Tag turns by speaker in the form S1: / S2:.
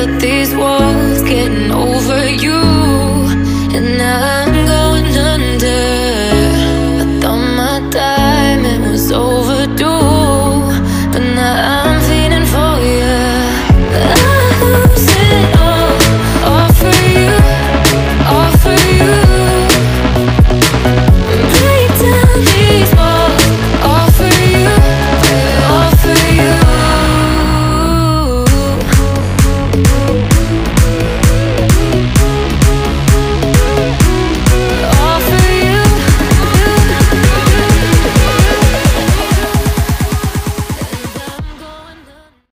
S1: built these walls getting over you, and now I'm going under. I thought my time it was over.